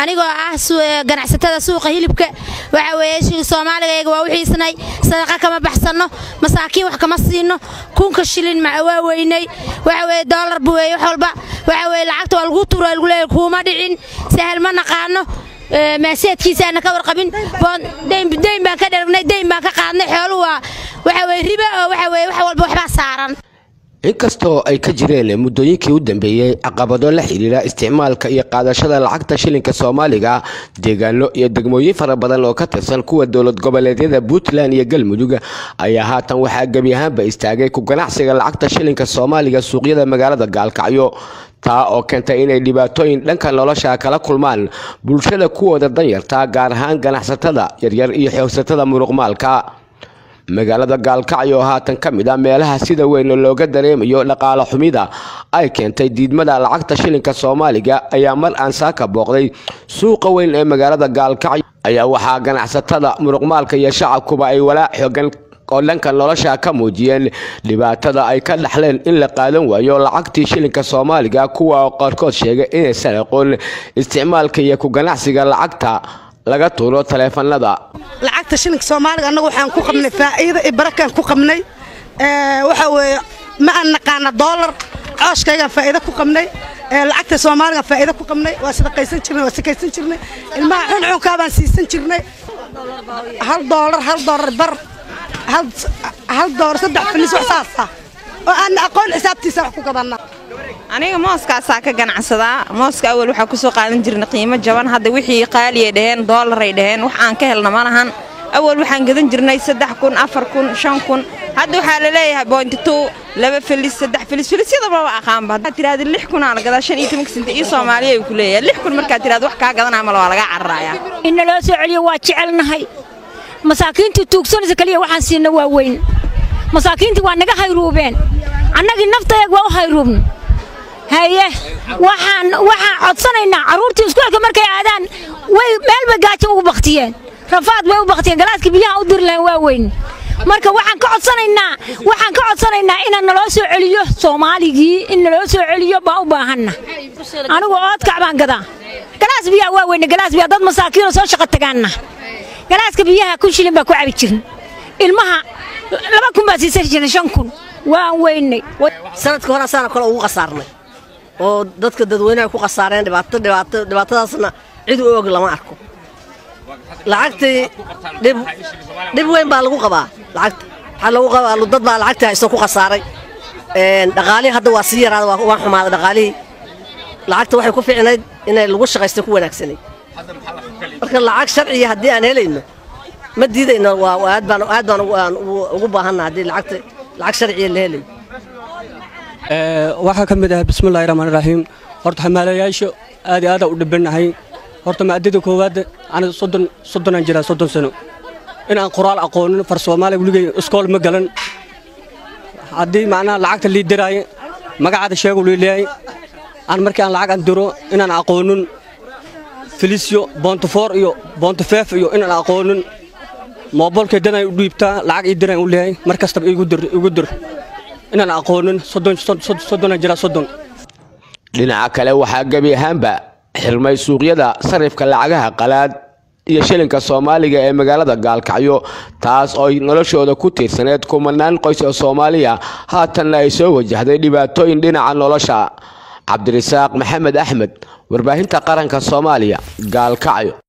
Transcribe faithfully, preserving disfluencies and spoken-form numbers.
anigoo ah ganacsatada suuqa hilibka waxa weeye shilin Soomaaliga waa wixiisnay sadaqa kama baxsano masaakiin wax kama siino kunka shilin ma waaweynay waxa weeye dollar buweey wax walba waxa weeye lacagta waa lagu tuuray lagu leeyahay kuma dhicin sahal ma naqaano maaseedkiisa ana ka warqabin deyn deyn baan ka dhargnay deyn baan ka qaadnay xooluhu waxa weeye riba oo waxa weeye wax walba waxba saaran inkastoo ay ka jireen muddooyinkii u dambeeyay caqabado la xiriira isticmaalka iyo qaadashada lacagta shilinka Soomaaliga deegaano iyo degmooyin fara badan oo ka tirsan kuwa dawlad goboleedyada Puntland iyo Galmudug ayaa haatan waxa gabi ahaanba istaagay ku ganacsiga lacagta shilinka Soomaaliga suuqyada magaalada Gaalkacyo taa oo keentay inay dhibaatooyin dhanka nolosha kala kulmaan bulshada kuwooda danyarta gaar ahaan ganacsatada yaryar iyo xoogsatada muruqmaalka magaalada Gaalkacyo haatan kamid ah meelaha sida weyn looga dareemayo dhaqaale xumida ay keentay diidmada lacagta shilinka Soomaaliga ayaa mar aan saaka booqday suuqa weyn ee magaalada Gaalkacyo ayaa waxa ganacsatada muruqmaalka iyo shacabkuba ay walaac xooggan oo dhanka nolosha ka muujiyeen dhibaatada ay ka dhaxleen in la qaadan waayo lacagtii shilinka Soomaaliga kuwa qaarkood sheegay inay sarqoon isticmaalka iyo ku ganacsiga lacagta laga tuuro taleefanada lacagta shilinka Soomaaliga anagu waxaan ku qabnay faa'iido iyo barakaan ku qabnay ee waxa weeye ma aan naqaan dollar cooshkayga faa'iido ku qabnay ee lacagta Soomaaliga faa'iido ku qabnay waa sadaqaysan jirnay waa sakaysan jirnay ilmaha xun xun ka baan siisan jirnay hal dollar hal dollar bar hal hal dollar saddex filis wax saasa oo aan aqoon xisaabtiisa wax ku gadanaa aniga mooskaas ka ganacsada mooska awal waxa ku soo qaadan jirnay qiimo jaban hadda wixii qaali ay dhaheen dollar ay dhaheen wax aan ka helna malahan awal waxaan gadan jirnay saddex kun afar kun shan kun hadda waxa la leeyahay point two laba filis saddex filis filisyada ma aqaan ba tiraahdo lix kun aan gadaa shan iyo toban sent iyo Soomaaliya ay ku leeyahay lix kun marka tiraahdo wax ka gadanaa ma laga carraaya in loo soo celiyo waa jecelnahay masaakiintu tuugsanaysa kaliya waxaan siina waa weyn masaakiintu waa naga hayruubeen annagii naftayga waa u hayruubn haye waxaan waxaan codsanaynaa caruurtii iskuulka markay aadaan way meel ba gaajo ugu baqtiyeen rafaad way u baqtiyeen galaaska biyaha u dirleen waa weyn marka waxaan ka codsanaynaa waxaan ka codsanaynaa in naloo soo celiyo Soomaaligii in naloo soo celiyo baa u baahanna anigu oodkac baan gadaa galaas biyaha waa weyn galaas biyaha dad masaakiin soo shaqo tagaana galaaska biyaha ku shilin baa ku cabi jirin ilmaha laba kun baa siisan jirin shan kun waan weynay sanadka hore sana kale ugu qasaarnay oo dadka dadweynaha ku qasaareen dhibaato dhibaato dhibaatadaasna cid u og lama arko lacagtii dib dib weyn baa lagu qabaa lacagta waxa lagu qabaa dad baa lacagta haysto ku qasaaray een dhaqaalihi hadda waa si yaraad waa xumaad dhaqaalihi lacagta waxay ku fiicnayd inay lagu shaqaysto ku wanaagsanay marka lacag sharci hadii aan helayno ma diidayno waa aad baan aad baan ugu baahanaa hadii lacagta lacag sharci la helay waxa kamid ah bismillaahir rahmaanir rahiim horta xamaalayaasha aad aad u dhibanahay horta maadada koowaad aan soddon soddon aan jira soddon sano in aan qoraal aqoonin far Soomaaliga wligay iskool ma galan hadii macna lacagta liidiraay magacaada sheego leeyahay aan markii aan lacag aan diro in aan aqoonin filisyo bonto four iyo bonto five iyo in aan aqoonin mobilka danay u dhiibtaa lacag ii diraan u leeyahay markasta igu dir igu dir inaan aqoonin soddon soddon jira soddon dhinaca kale waxa gabi ahaanba xirmay suuqyada sarifka lacagaha qalaad iyo shilinka Soomaaliga ee magaalada Gaalkacyo taas oo noloshooda ku tiirsaneed kumanaan qoys oo Soomaaliya haatan ay soo wajahday dhibaatooyin dhinaca nolosha Cabdirasaaq Maxamed Axmed warbaahinta qaranka Soomaaliya Gaalkacyo.